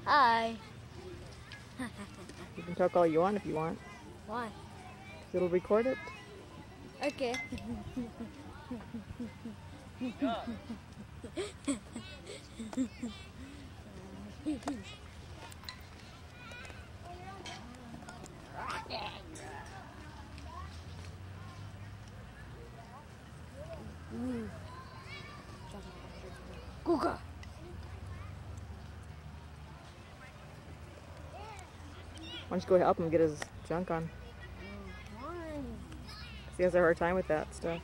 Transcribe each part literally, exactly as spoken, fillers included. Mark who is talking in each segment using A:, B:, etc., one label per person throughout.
A: Hi.
B: You can talk all you want if you want.
A: Why?
B: It'll record it.
A: Okay. Kuka.
B: Why don't you go help him get his junk on? He has a hard time with that stuff.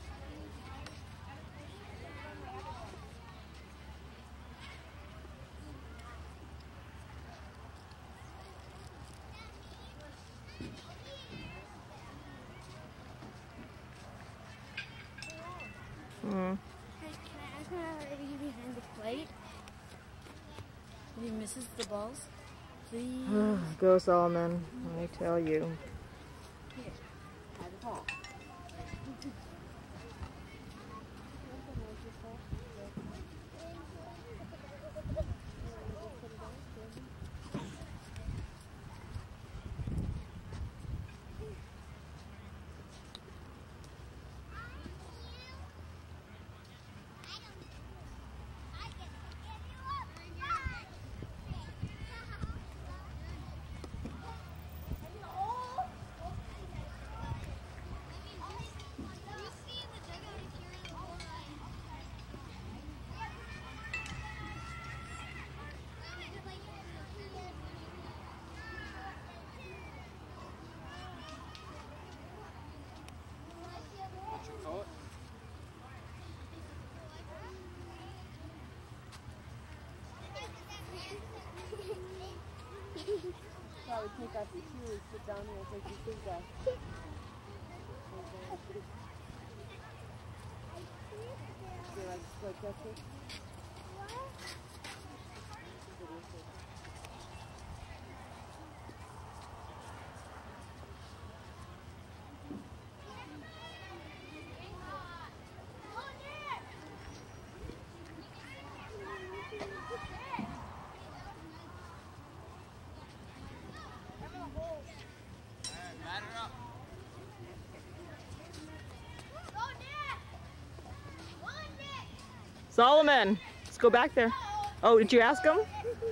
B: Hmm.
A: Hey, can I ask him if he behind the plate? If he misses the balls, please.
B: Go, Solomon. I tell you.
A: Here, have the ball.
C: Probably take off your shoes, sit down here and take your shoes off. You like split catcher?
B: Solomon, let's go back there. Oh, did you ask him?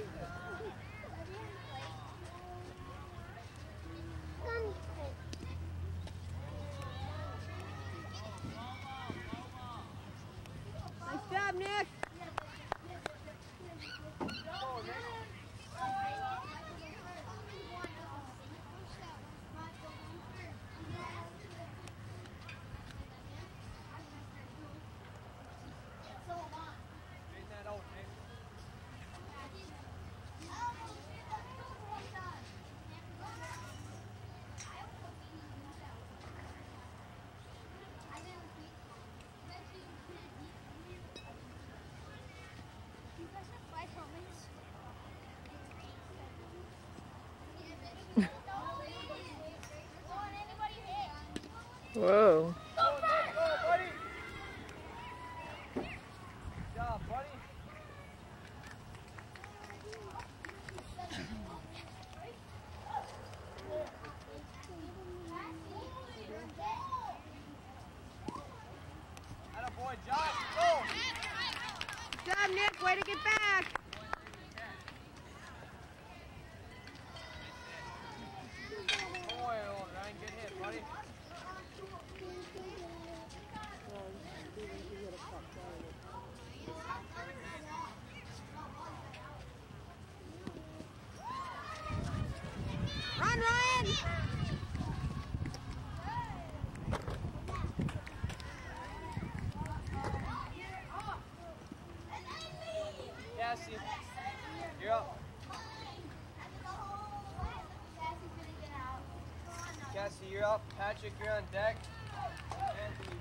C: Nice job, Nick!
B: Whoa.
D: Go, Nick, go, buddy. Good job, buddy. Attaboy, Josh, go.
C: Good job, Nick! Way to get back!
D: Boy, oh, Ryan, good hit, buddy.
C: Run, Ryan!
D: Cassie, you're up. Cassie, you're up. Patrick, you're on deck. Anthony.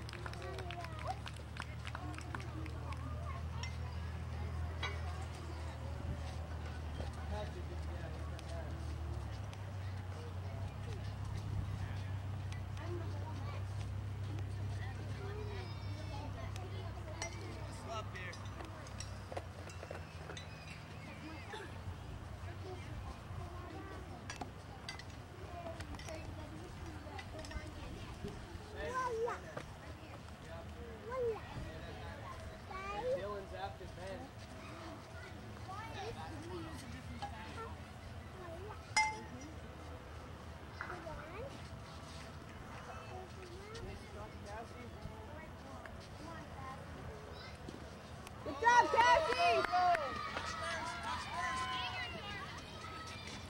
D: Patrick, yeah, Up here.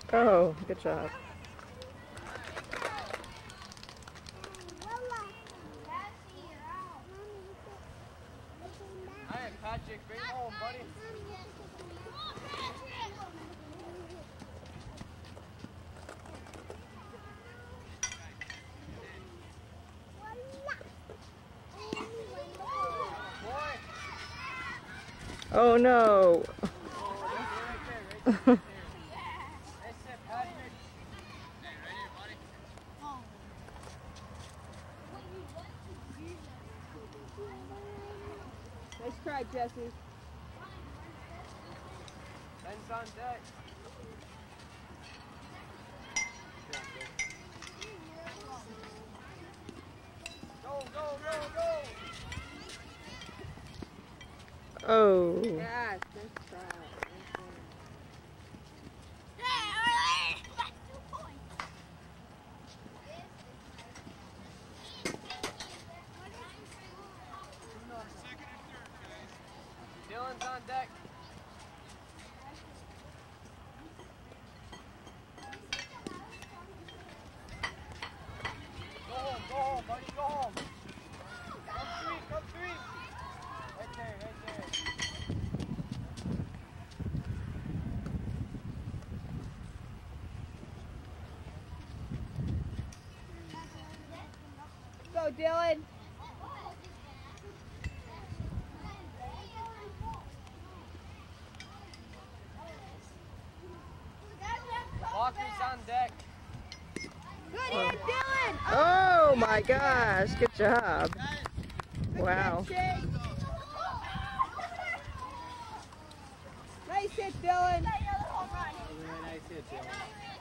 B: Oh, good job.
D: Alright, Patrick, bring it home, buddy.
B: Oh no.
C: Nice try, Jesse.
D: Ben's on deck. Go, go, go, go!
B: Oh.
C: Yes, nice try.
D: Dylan's on deck. Go home, go home, buddy, go home. Come three, come three. Right there, right there.
C: Go, Dylan.
D: Walker's on deck.
C: Good hit, Dylan.
B: Oh my gosh, good job. Wow.
C: Shake. Nice hit, Dylan.
D: Really nice hit, Dylan.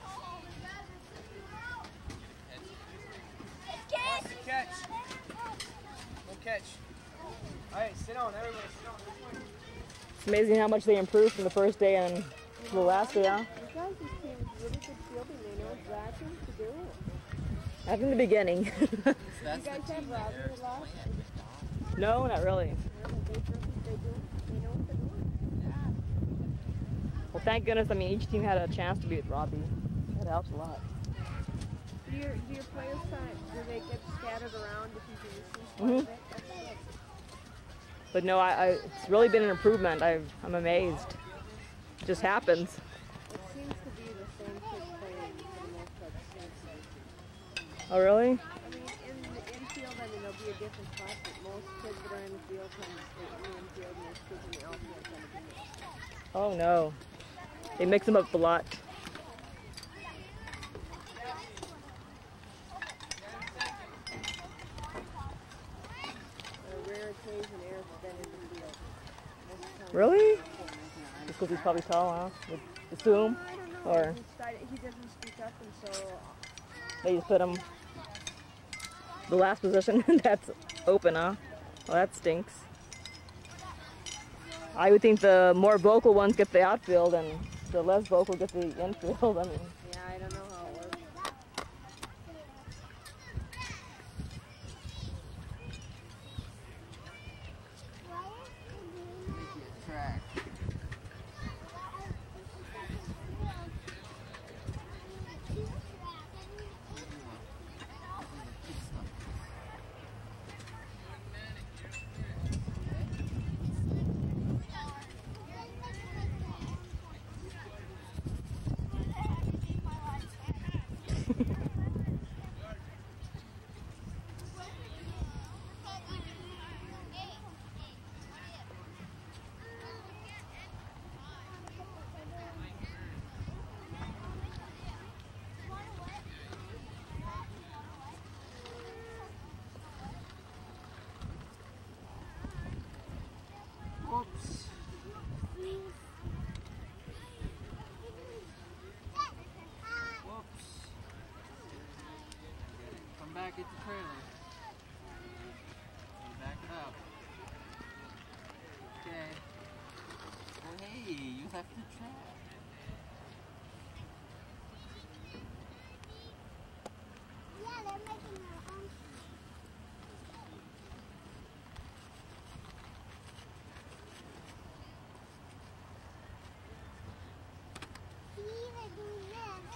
D: Wants to catch. Go catch. Alright, sit down, everybody, sit down.
B: It's amazing how much they improved from the first day and the last day, huh?
C: You guys, this team is really good fielding. They know exactly what to do.
B: I think in the beginning.
C: You guys have Robbie a lot?
B: No, not really.
C: They do. They know what they're doing.
B: Well, thank goodness. I mean, each team had a chance to be with Robbie. That helps a lot.
C: Do your, do your players time, do they get scattered around if you do this
B: Mhm.
C: part of it? That's good.
B: But no, I, I it's really been an improvement. I've, I'm amazed. It just happens.
C: It seems to be the same kids playing for the most part. the same position.
B: Oh, really?
C: I mean, in the infield, I mean, there'll be a different spot, but most kids that are in the field tend to stay in the infield, and most kids in the outfield tend to be mixed.
B: Oh no. They mix them up a lot.
C: On a rare occasion, Eric's been in the field. Most of the time-
B: Really? Because he's probably tall, huh? Would assume?
C: I don't know.
B: Or
C: He, started, he doesn't speak up, and so
B: they just put him the last position that's open, huh? Well, that stinks. I would think the more vocal ones get the outfield and the less vocal get the infield. I mean,
C: yeah, I don't know how it works.
D: Track. Whoops. Whoops. Come back at the trailer. And back it up. Okay. Oh, hey, you left the track.
A: Yeah, they're making their own. See, they're doing this.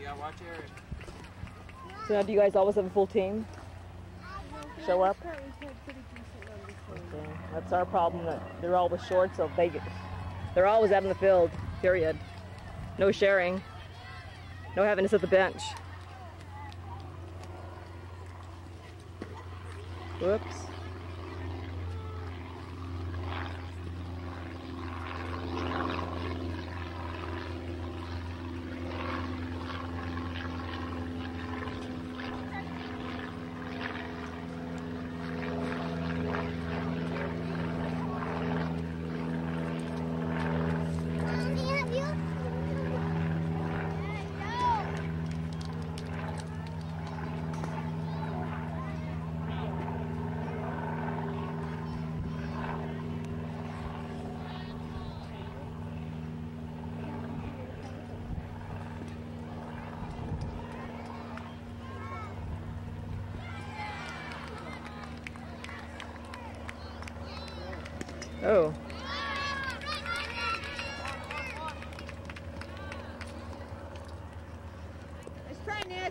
D: gotta watch Eric.
B: So now do you guys always have a full team? Show up?
C: We've had pretty decent numbers.
B: Okay. That's our problem, that they're always short, so they get, they're always out in the field, period. No sharing. No having to sit the bench. Whoops. Oh.
C: Let's try, Nick.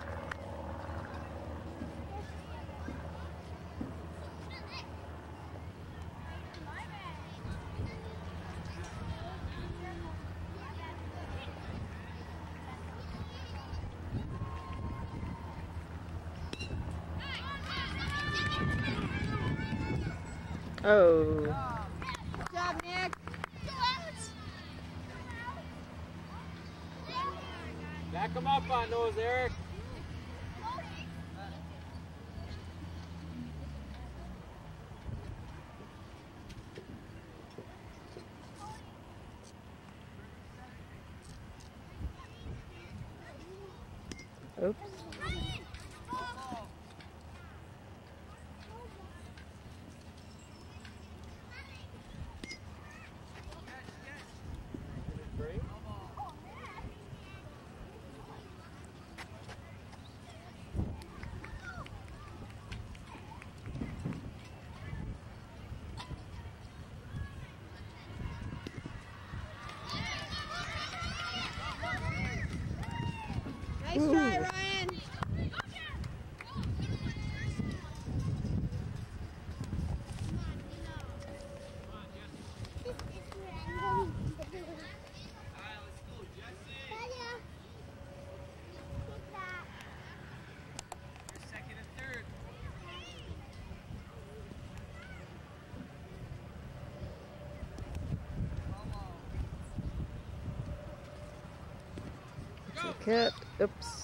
B: Oh.
C: Good job, Nick.
D: Back him up on those, Eric.
B: Oops.
C: Nice try, Ryan.
D: Second and third.
B: Cat. Oops.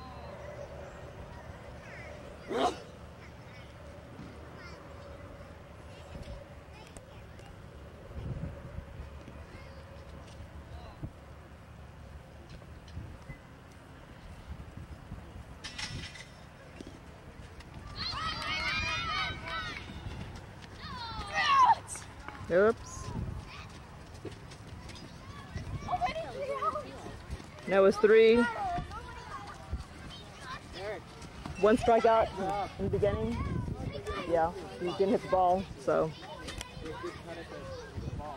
B: Oops. That was three.
D: Eric.
B: One strikeout in the beginning. Yeah, he didn't hit the ball, so.
D: Good cut at the ball.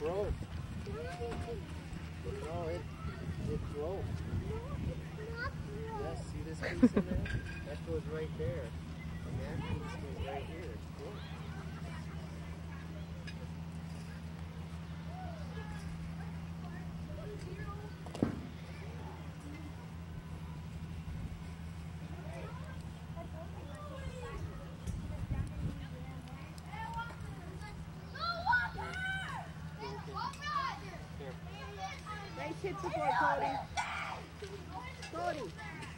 D: broke. No, it, it broke. Yes, see this piece in there? That goes right there. And that piece goes right here. It's broke.
C: Nice hit before, Cody. Cody.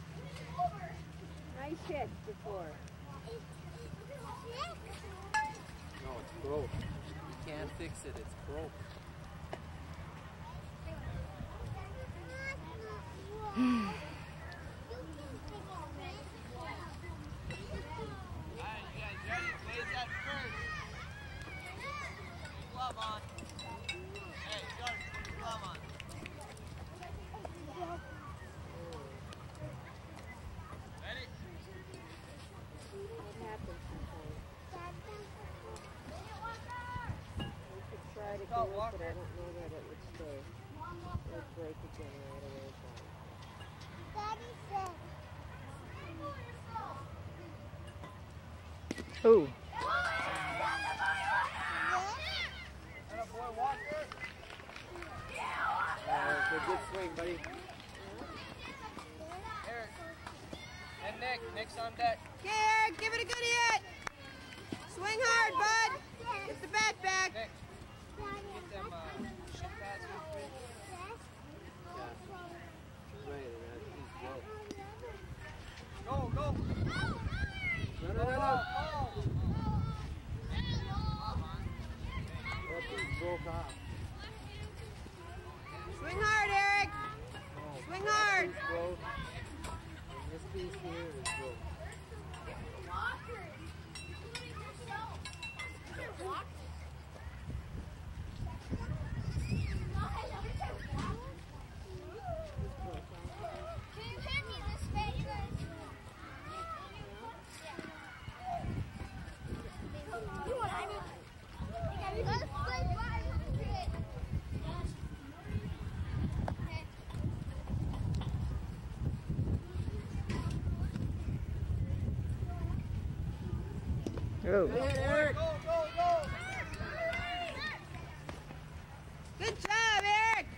C: Nice hit before.
D: No, it's broke. You can't fix it. It's broke.
C: But I don't know that it would stay. It would break again right away.
B: Ooh.
D: Uh, good swing, buddy. Eric. And Nick. Nick's on deck.
C: Okay, Eric, give it a good hit. Swing hard, bud. Get the bat back.
D: Nick. Get them uh, shit pads real quick. Yeah. Right, and he's broke. Go, go. No, no, no, no. That piece broke off.
C: Swing hard, Eric.
D: Oh,
C: Swing
D: that
C: hard.
D: piece broke. And this piece here is broke.
B: Oh.
D: Hey, Eric. Go, go, go.
C: Good job, Eric.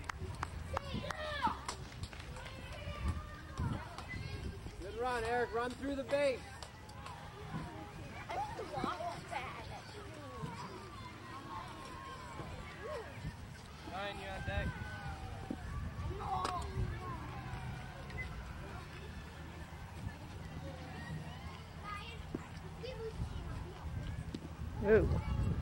D: Good run, Eric. Run through the base. Ryan, you on deck.
B: Ooh.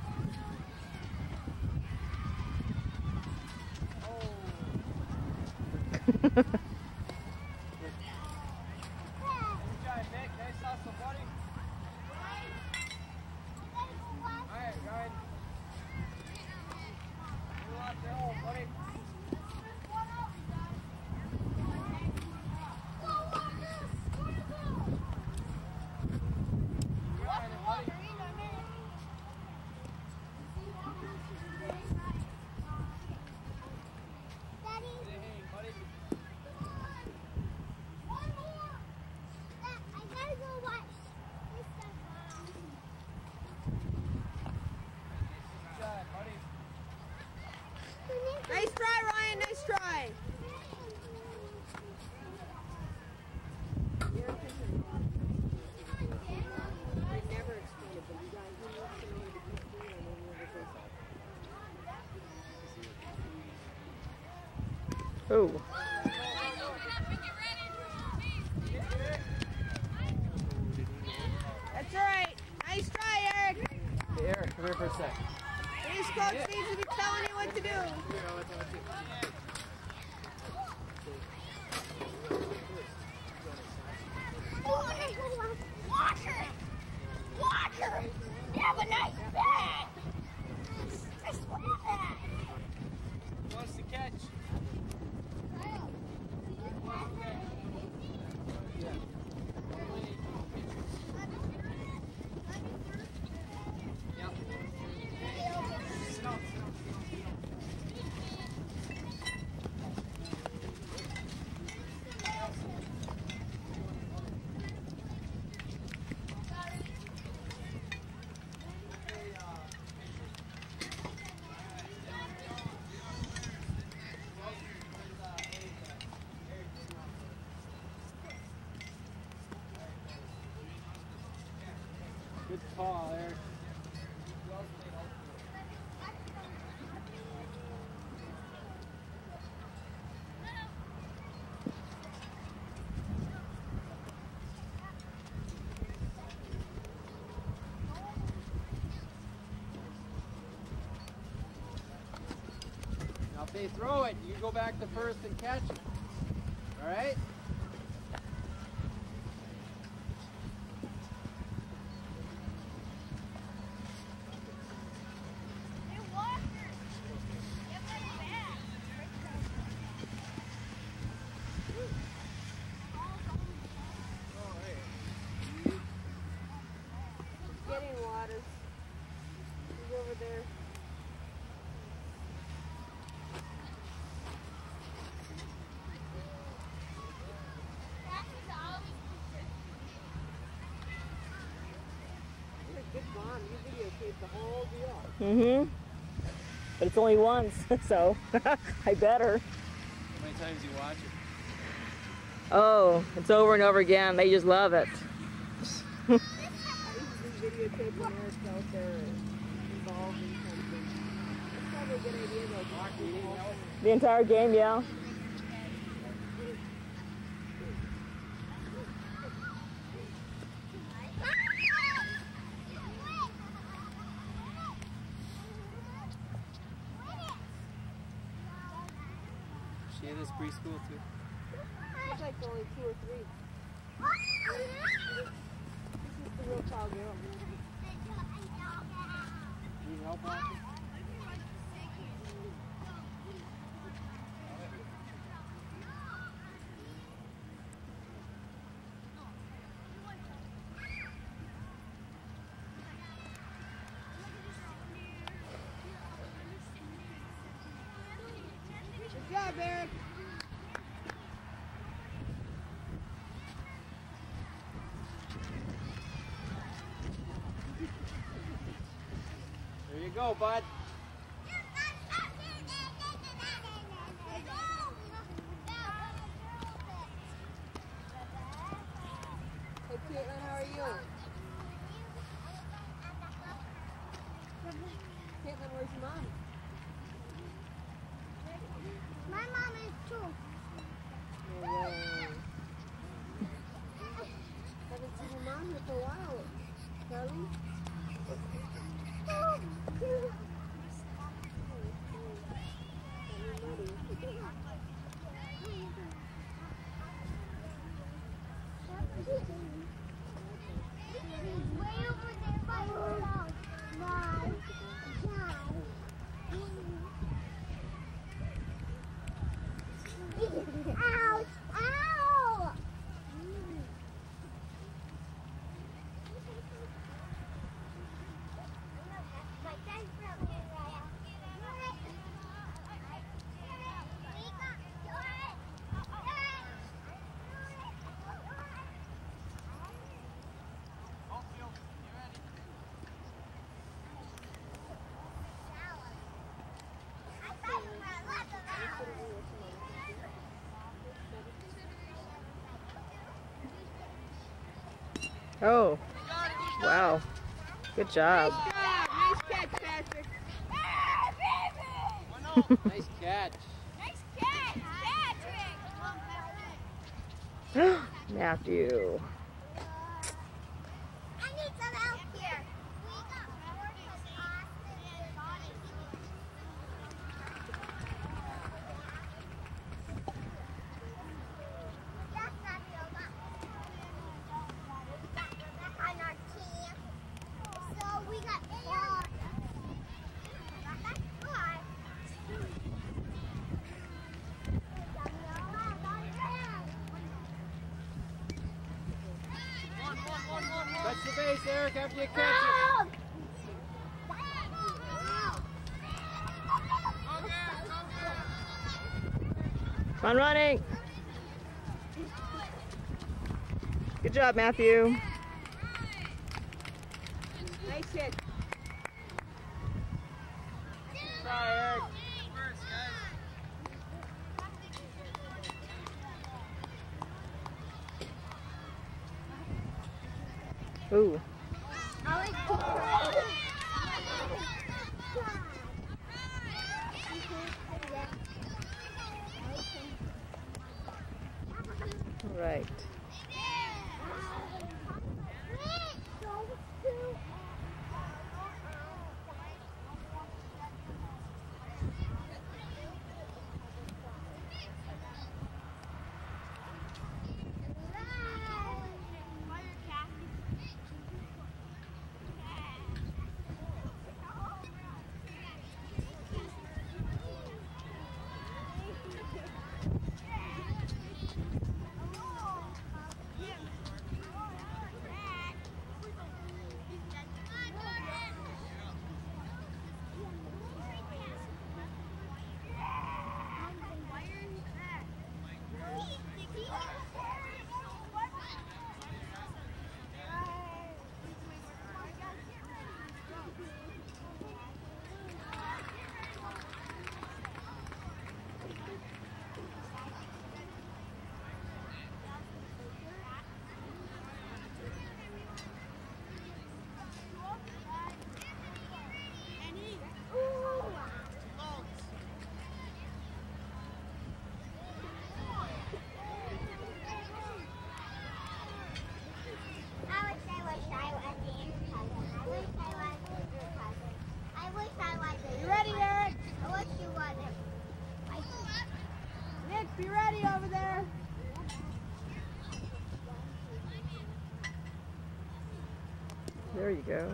C: Nice try, Ryan. Nice try.
B: Ooh.
C: That's all right. Nice try, Eric.
D: Hey, Eric, come here for a sec.
C: This coach needs to be telling you what to do.
A: Walker! Walker! You have a nice bat! I swear that!
D: Wants to catch. call, Eric. Now if they throw it, you go back to first and catch it. All right?
C: Getting water. He's over there. You're a good mom. You videotaped the whole deal.
B: Mm-hmm. But it's only once, so I better.
D: How many times do you watch it?
B: Oh, it's over and over again. They just love it.
C: I used to do videotape when Eric's out there involved in something. That's probably a good idea though. Watching the whole thing.
B: The entire game, yeah.
D: She had this preschool too.
C: She's like only two or three. This is the real tall girl.
D: Need help watching?
C: Good job, Eric.
D: There you go, bud.
C: Hey, Caitlin, how are you? Caitlin, where's your mom?
A: My mom is too.
C: No way. Haven't seen your mom here for a while. Charlie?
A: Way over there by your house. Bye. Ouch! Ow!
B: Oh, wow. Good job.
C: Nice catch, Patrick.
D: Nice catch.
A: Nice catch, Patrick.
B: Matthew.
A: I need some help here. That's not yoga. On our team. So we got four. That's four.
D: Touch the base, Eric, after you catch it.
B: Come on, running. Good job, Matthew.
C: Nice hit.
D: Try, Eric.
B: Ooh.
A: I like
B: Right.
C: You ready, Eric? I wish you wasn't. Nick, be ready over there.
B: There you go.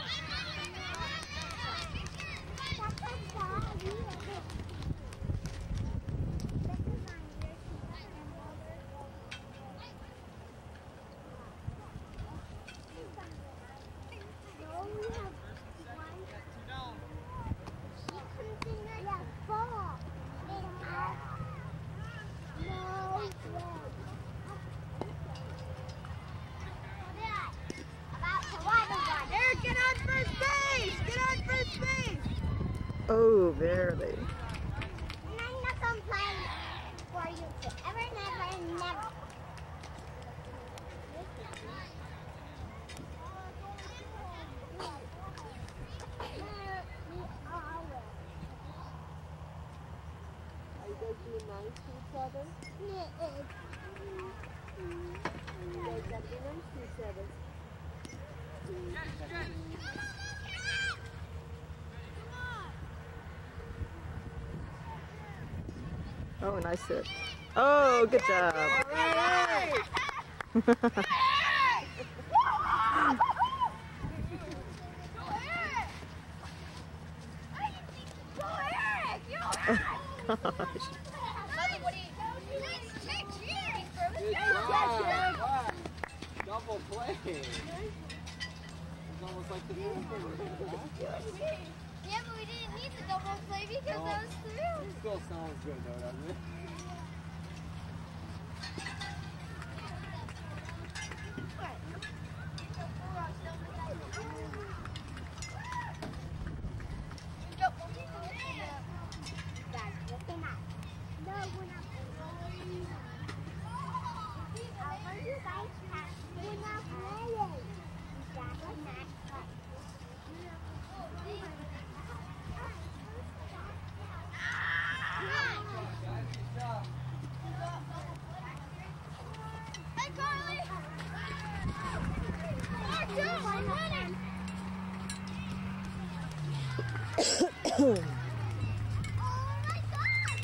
C: Eric, get on first base! Get on first base!
B: Oh, barely.
E: And I'm not gonna play for you forever, never, never.
C: Are you guys being nice to each other? You guys gotta be nice to each other.
B: Oh, nice hit. Oh, good job. Oh, gosh.
D: Good job. Double play. It's almost like the full thing.
E: Yeah, but we didn't need the double play because
D: No.
E: that was through.
D: It still sounds good though, doesn't it?
E: Hey, Carly! I'm winning! Oh my God!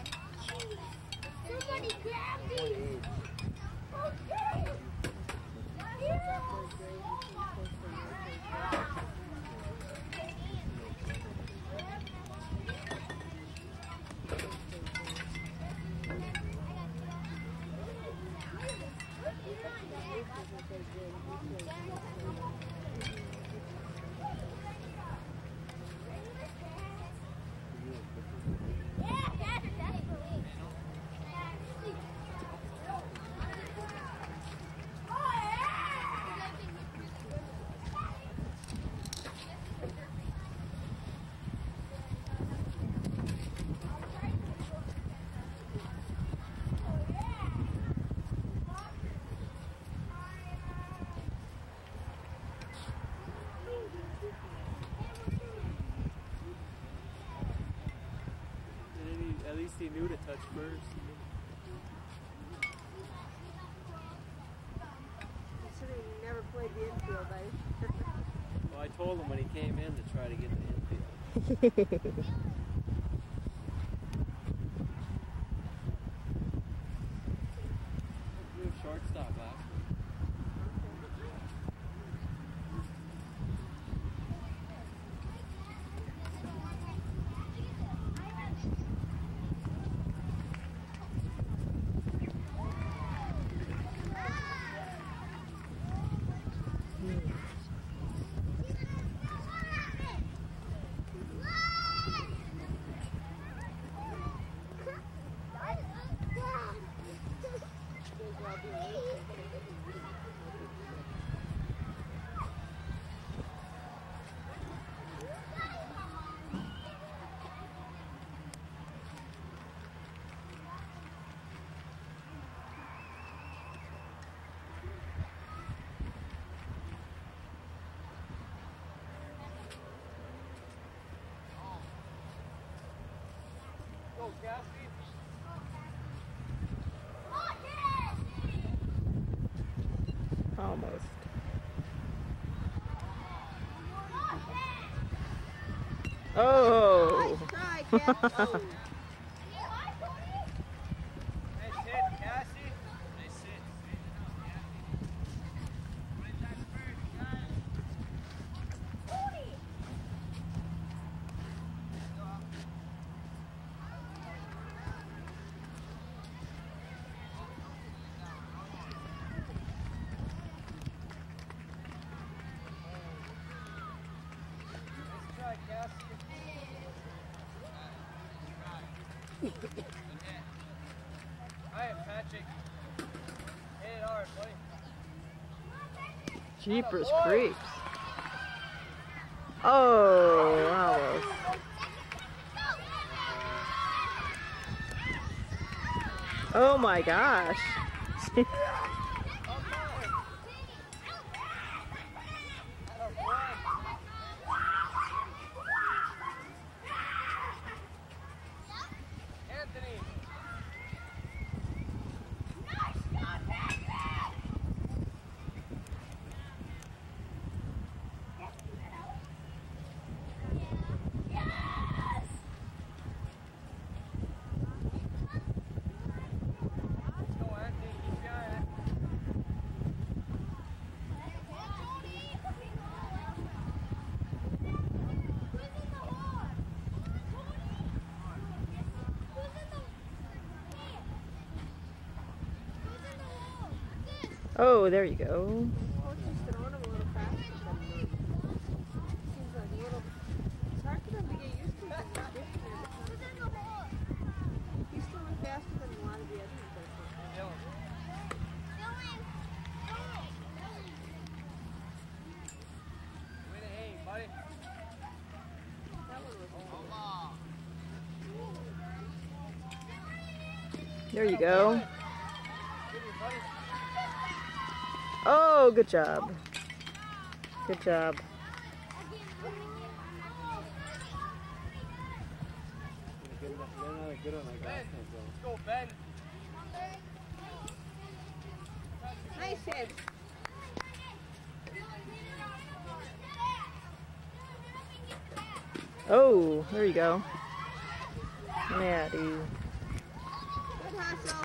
E: Somebody grab me! Okay!
D: he knew to touch first.
C: Considering he never played the infield, I.
D: Well, I told him when he came in to try to get the infield. We have shortstop last week. Go, Cassie.
B: Almost. Oh!
C: Nice try, Cat. Oh.
D: Nice hit, Cassie. Nice hit. Nice try, Cassie. Alright, Patrick. Hit it hard, buddy.
B: Jeepers creeps. Oh, almost. Oh my gosh.
D: Anthony. Let's go, Anthony. Keep behind it.
B: Oh, there you go.
C: Coach is throwing him a little faster than me. Seems like a little. It's hard for them to get used to. Because it's different. He's throwing faster than a lot of the other players.
D: Dylan. Way to aim, buddy.
C: That one was
B: There you go.
D: Give me, buddy.
B: Oh, good job. Good job.
D: Get another good one like that. Let's go, Ben.
C: nice hit.
B: Oh, there you go. Maddie.
C: Good hustle.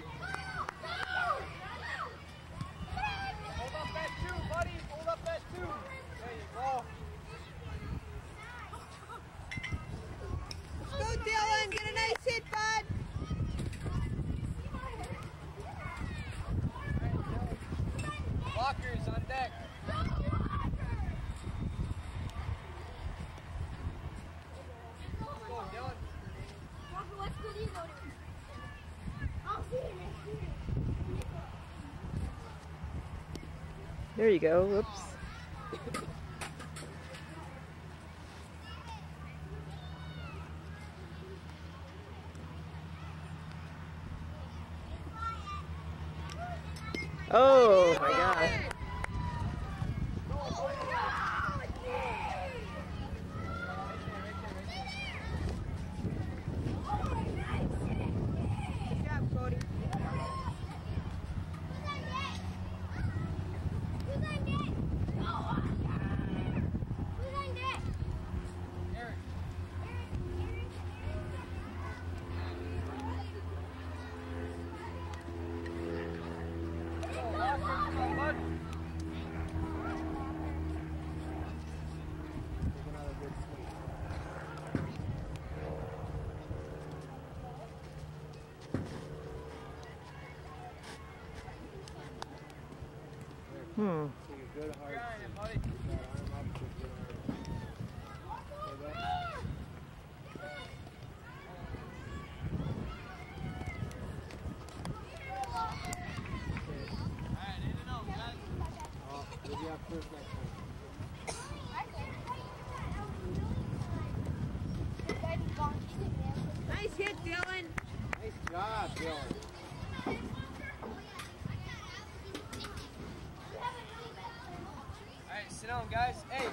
D: Hold up that two, buddy. Hold up that two. There you go.
C: Let's go, Dylan. Get a nice hit, bud.
D: Blockers on deck. Let's go, Dylan.
B: There you go. Whoops. Oh my gosh.
D: Come on, bud. Take another good swing.
B: Hmm.
D: Take a good hard swing. Put that arm up, put your arm up. Okay, bud? Oh, we'll be up first next time.
C: Nice hit, Dylan.
D: Nice job, Dylan. Alright, sit down, guys. Hey.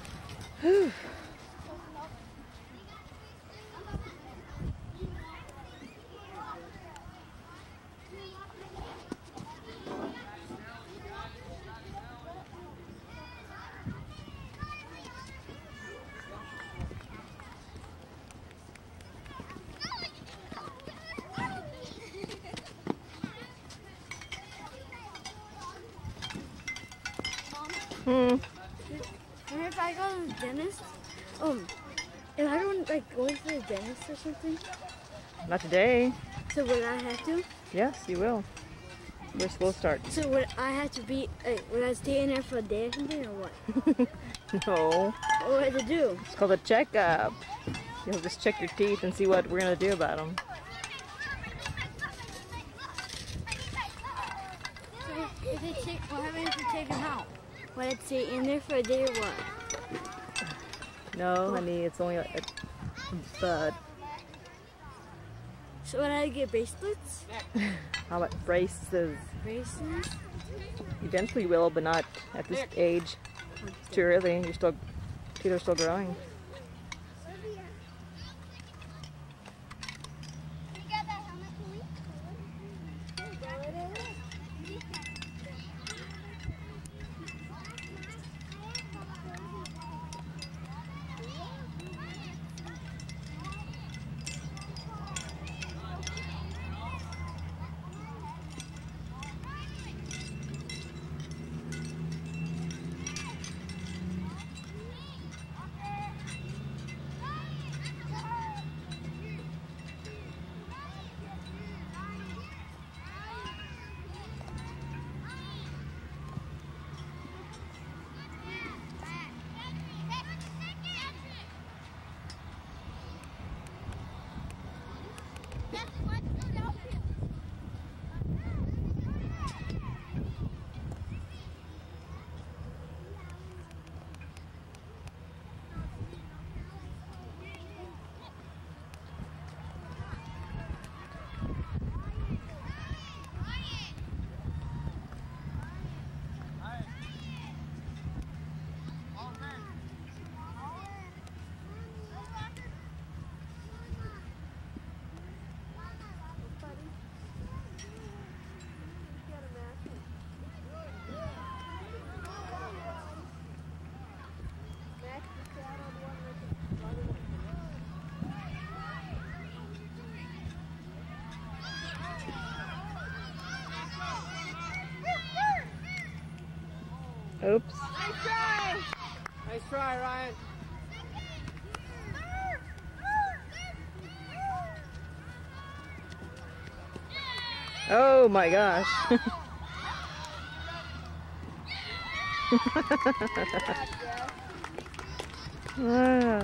B: Hmm.
A: And if I go to the dentist, um, if I don't like going to the dentist or something,
B: Not today.
A: so would I have to?
B: Yes, you will. We're slow start.
A: So would I have to be, like, would I stay in there for a day or something, or what?
B: No.
A: What would I have to do?
B: It's called a checkup. You'll just check your teeth and see what we're gonna do about them.
A: So if they take, what happens if they take them out? Would I stay in there for a day or what?
B: No, honey, it's only a, a bud.
A: So would I get bracelets?
B: How about braces?
A: Bracelets?
B: Eventually you will, but not at this age. It's too early. You're still, teeth are still growing. Oops.
C: Nice try.
D: Nice try, Ryan.
B: Oh my gosh. Wow.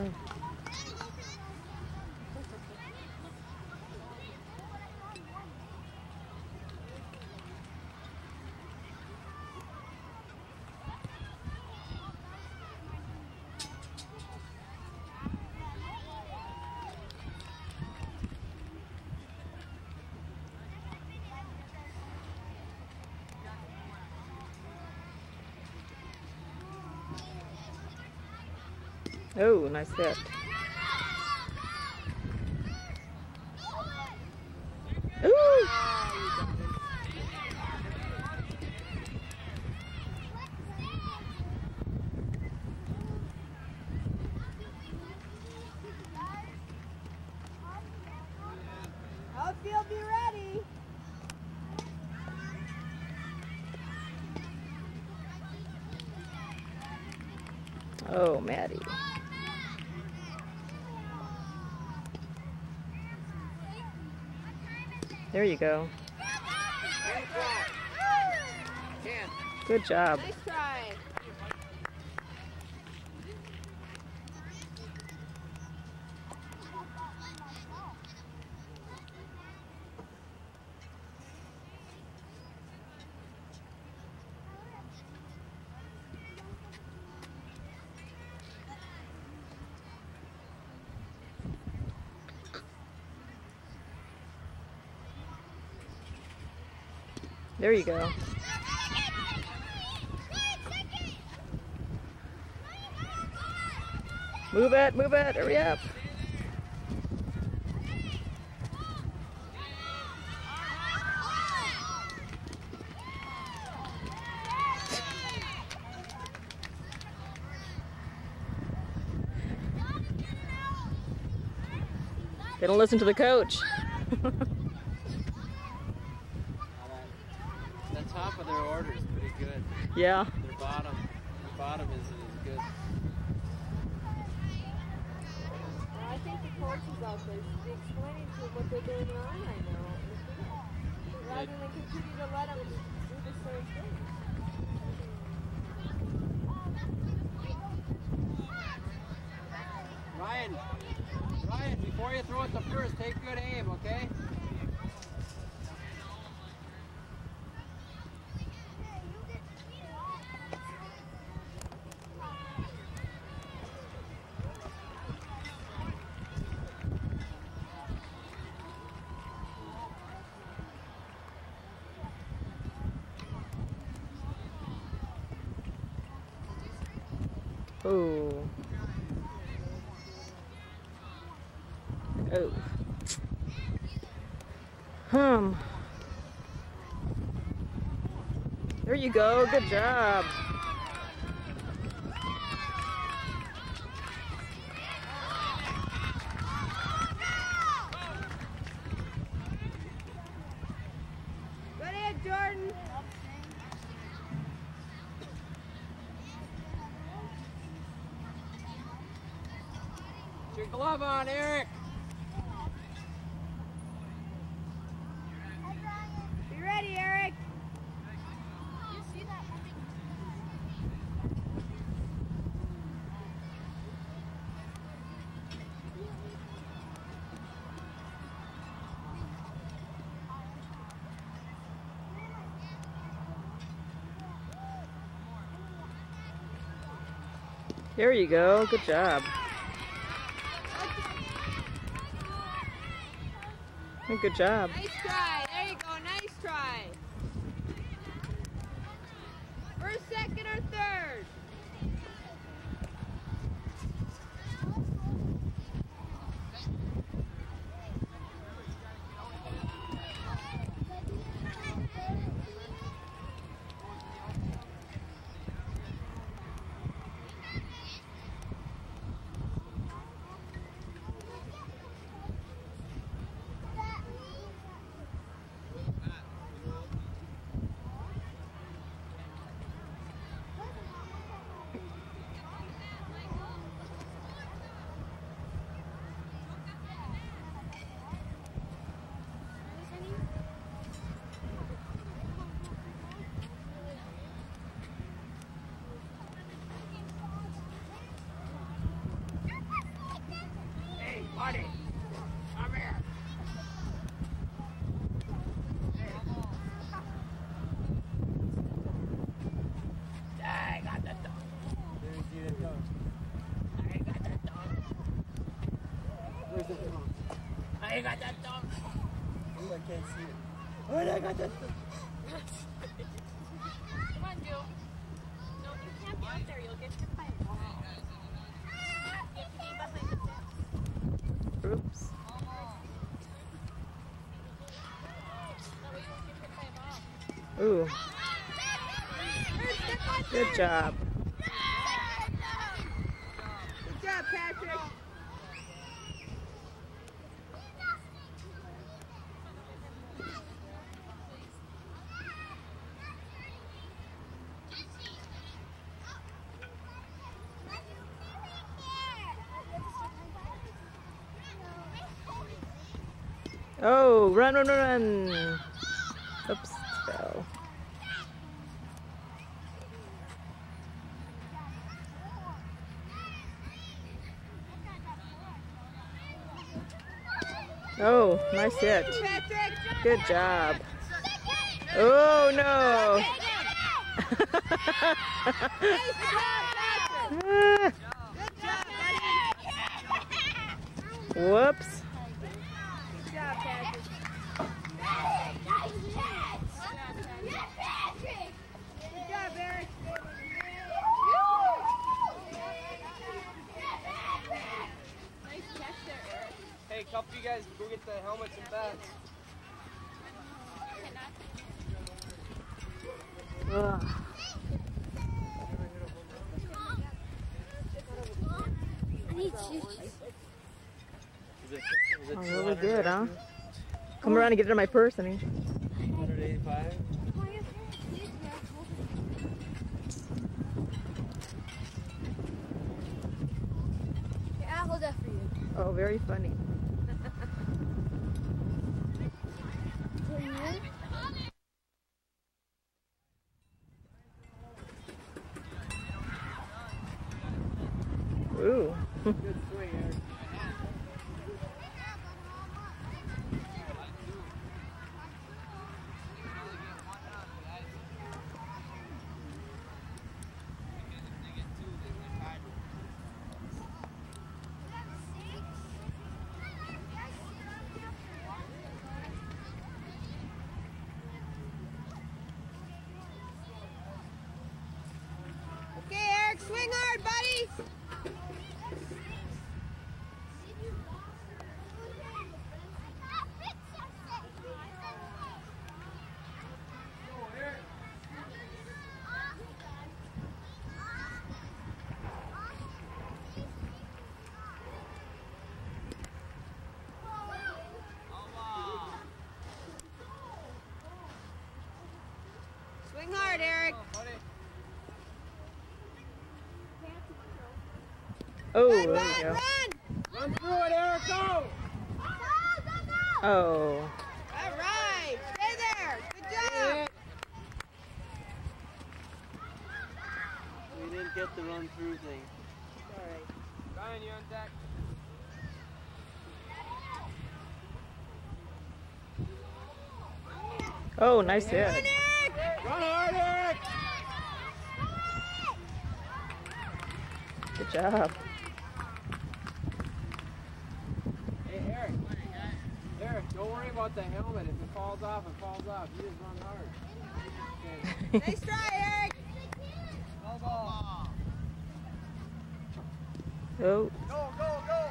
B: Oh, nice hit. Ooh.
C: Outfield, be ready.
B: Oh, Maddie. There you go. Good job.
C: Nice try.
B: There you go. Move it, move it, hurry up. They don't listen to the coach.
D: The top of their order is pretty good.
B: Yeah.
D: Their bottom, their bottom is is good.
C: Well, I think the coaches out there should be explaining to them what they're doing wrong right now. Rather than continue to let them do the same thing.
D: Ryan, Ryan, before you throw it to first, take good aim, okay?
B: Oh. Oh. Hmm. There you go. Good job.
C: Good hit, Jordan.
D: Put your glove on, Eric.
C: Be ready, Eric.
B: There you go. Good job. Good job.
C: Nice try. There you go. Nice try. First, second, or third?
D: Hey, buddy, come here. I got the dog. There you see the dog. I got that dog. Where's the dog? I got that dog. Oh, I can't see it. Oh, I got that dog.
A: Come on, Joe. No, you can't be out there. You'll get hit by a ball. You have to be behind the fence.
B: Oops.
A: That way you won't get hit by a ball.
B: Ooh. Good job.
C: Good job, Patrick.
B: Oh, run, run, run, run. Oops, fell. Oh, nice hit. Good job. Oh, no. Whoops.
C: Good job, Patrick. Good job, Eric.
A: Nice catch there, Eric.
D: Hey, a couple of you guys go get the helmets and bats.
B: Ugh.
E: I need shoes.
D: Is it, is it
B: Oh, really good, huh? Come around and get it in my purse, honey.
D: one eighty-five?
E: Here, I'll hold that for you.
B: Oh, very funny.
E: For you?
B: Ooh.
D: Good swing, Eric.
C: Okay, Eric, swing hard, buddy. Swing hard, Eric.
B: Oh,
C: Run,
B: there
C: run,
B: you go.
C: run.
D: Run through it, Eric, go!
B: Oh.
C: All right, stay there. Good job.
D: We didn't get the run through thing.
C: All right.
D: Ryan, you on deck?
B: Oh, nice hit.
C: Run, Eric.
D: Run hard, Eric!
B: Good job.
D: Hey, Eric. Eric, don't worry about the helmet. If it falls off, it falls off. You just run hard. Okay.
C: Nice try, Eric.
D: No ball.
B: Oh.
D: Go, go, go!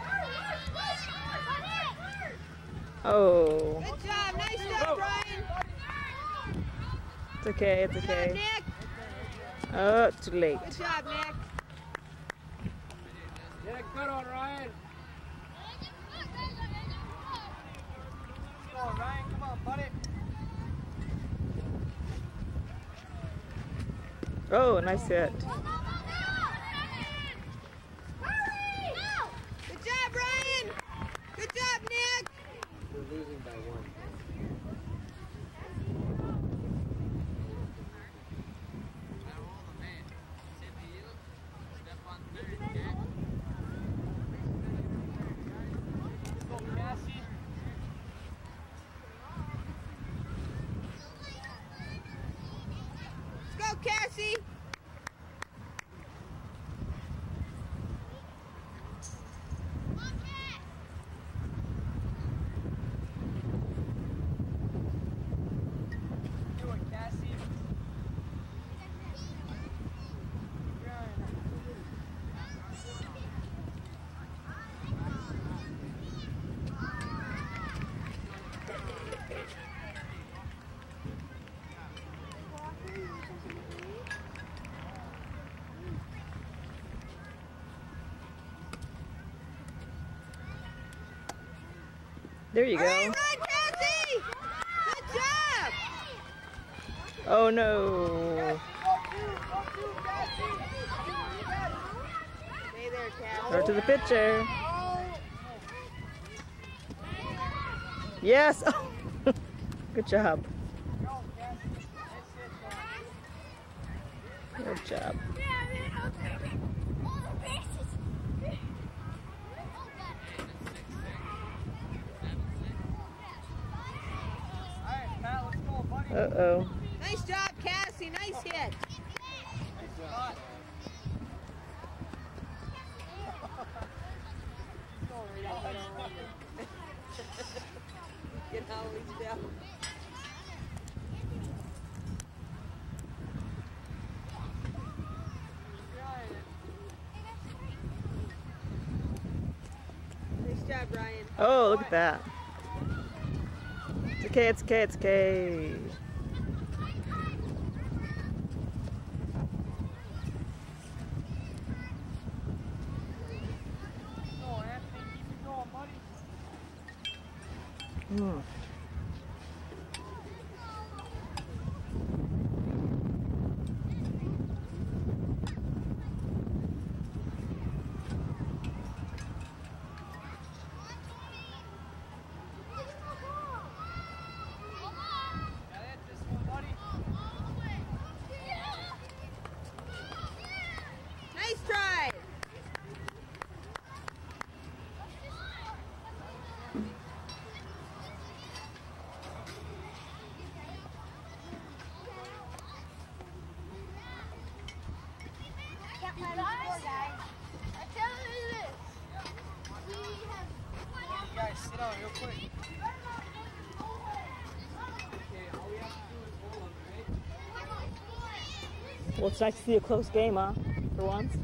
B: Oh.
C: Good job. Nice job, Brian.
B: It's okay, it's
C: Good job,
B: okay.
C: Nick.
B: Oh, too late.
C: Good job, Nick.
D: Yeah, good on Ryan. Come on, Ryan. Come on, buddy.
B: Oh, nice hit.
C: Good job, Ryan. Good job, Nick.
D: We're losing by one.
C: Let's go, Cassie.
D: Do it, Cassie.
B: There you
C: All right,
B: go.
C: run, Cassie. Good job.
B: Oh, no.
C: Stay there, Cassie.
B: Throw it to the pitcher. Yes. Good job. Good job. Uh-oh.
C: Nice job, Cassie. Nice hit. You can always tell. Nice job, Ryan.
B: Oh, look at that. It's okay, it's okay, it's okay. Hmm.
C: Nice try.
D: Guys, sit down real quick. Okay, all we have to do is hold them, right?
B: Well, it's nice to see a close game, huh? For once.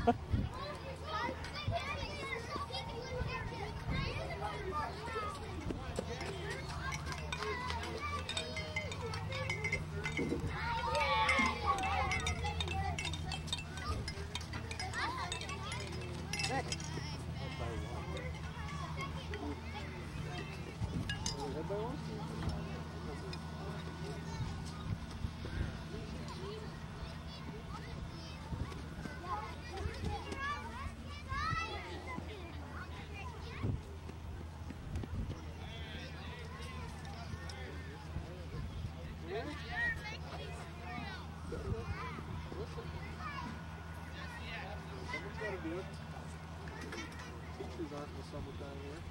F: Teachers aren't in the summertime here.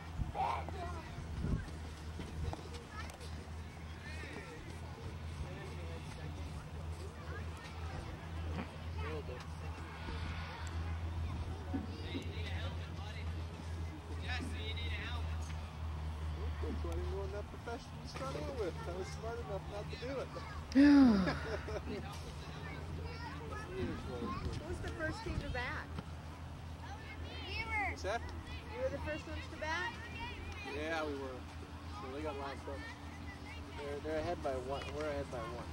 F: That's why I didn't go in that profession to start out with. I was smart enough not to do it.
C: Who's the first team to bat?
F: What's that?
C: You were the first ones to bat?
F: Yeah, we were. So they got lost up. They're, they're ahead by one. We're ahead by one.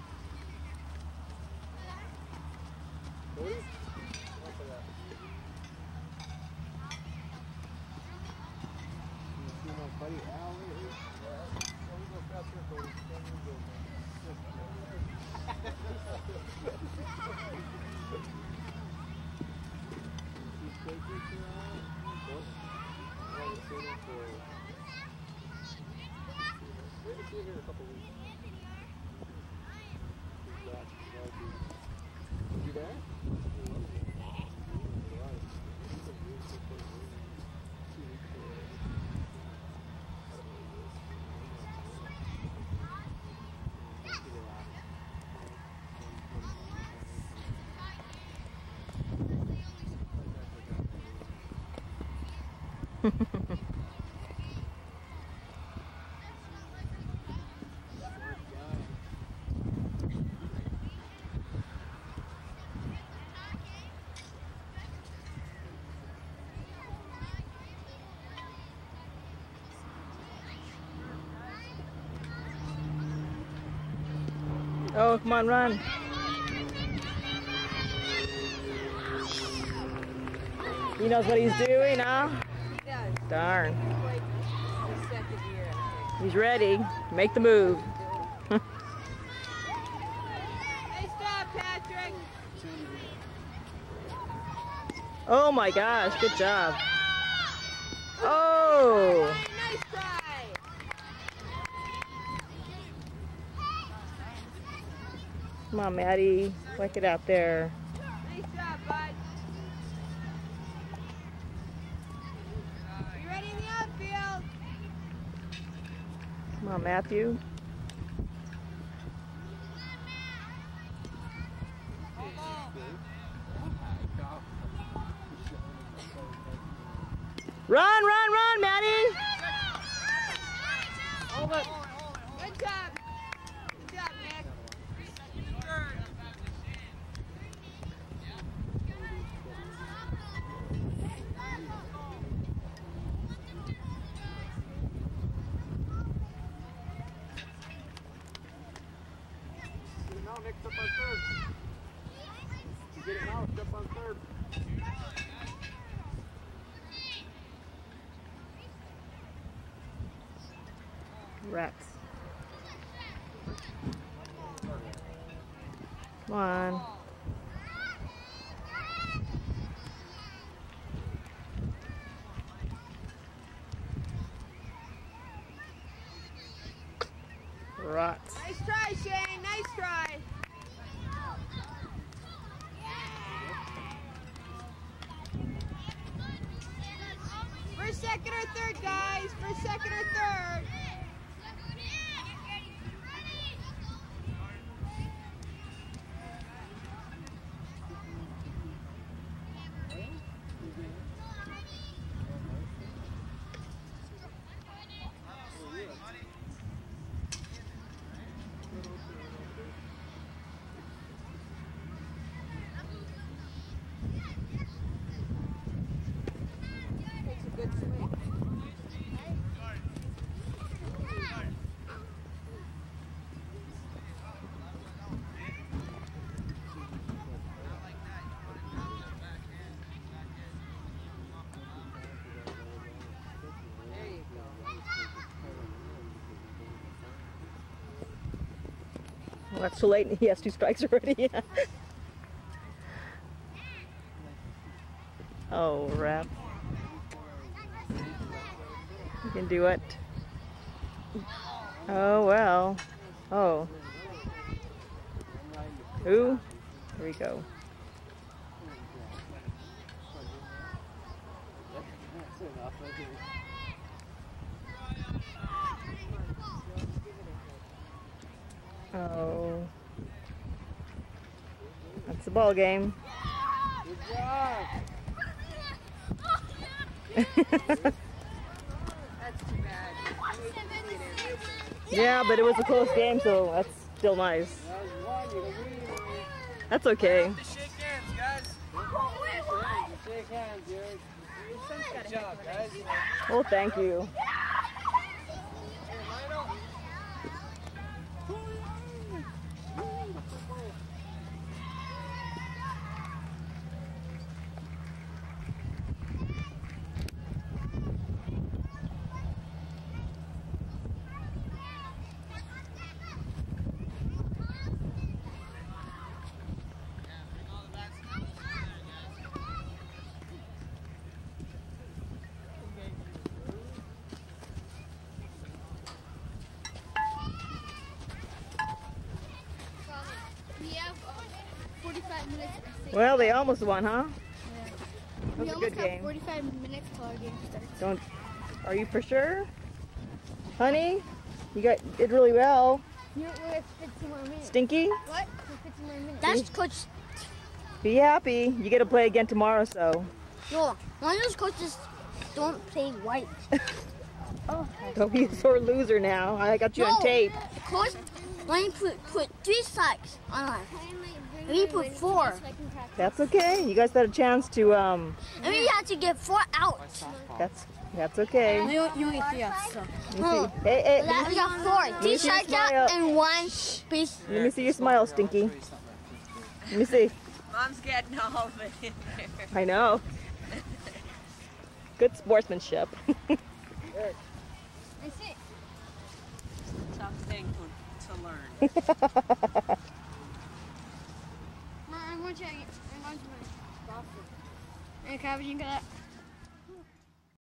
F: Cody? Look at that. You see my buddy Al lately? Yeah. Don't go fast here, Cody. Don't you go, man. You take it here, Al? What? I haven't seen him for... We haven't seen him here in a couple weeks. He's back. Is he there?
B: Oh, come on, run. He knows what he's doing, huh?
C: He does.
B: Darn.
C: Like the second year, I think.
B: He's ready. Make the move.
C: Nice job, Patrick.
B: Oh my gosh, good job. Oh!
C: Nice try.
B: Come on, Maddie. Work it out there.
C: Nice job, bud. You ready in the outfield?
B: Come on, Matthew. Run, run, run, Maddie!
F: Hold it.
C: Good job. Good job, Nick.
F: Get it now, Nick. Step on third. You get it now. Step on third.
B: Rats. Come on. Rats.
C: Nice try, Shane. Nice try. First, second, or third, guys. First, second, or third. Takes a good swing. There you go.
B: Well, that's too late. He has two strikes already. Oh, rap. You can do it. Oh, well. Oh. Who? Here we go.
F: That's enough.
B: Oh. That's the ball game.
F: Good job.
C: That's too bad.
B: Yeah, but it was a close game, so that's still nice.
F: That was one. You're the winner.
B: That's okay.
F: Shake hands, guys. Shake hands, Jared. Good job, guys.
B: Well, thank you.
E: We have uh, forty-five minutes.
B: Well, they almost won, huh?
E: We
B: That was a
E: almost
B: good
E: have
B: game.
E: forty-five minutes till our game starts.
B: Don't. Are you for sure, honey? You got did really well.
E: You know, we have fifteen more minutes.
B: Stinky,
E: What? fifteen more minutes. That's Coach.
B: be happy. You get to play again tomorrow, so
E: No, one of those coaches don't play white. Oh.
B: don't be a sore loser now. I got you on
E: No.
B: tape.
E: The coach, when he put put three strikes on us, and we put four,
B: That's okay. You guys had a chance to um.
E: and we had to get four outs.
B: That's that's okay.
E: You you only three outs. So.
B: Let me see. Hey, hey,
E: That, we got four.
B: me
E: Three
B: see your
E: strikeouts
B: smile.
E: and one base.
B: let me see your smile, Stinky. Let me see.
C: Mom's getting all of it in there.
B: I know. Good sportsmanship.
E: That's it.
C: Tough thing to, to learn.
E: I'm going to I'm going to my bathroom. And can I have a drink of that?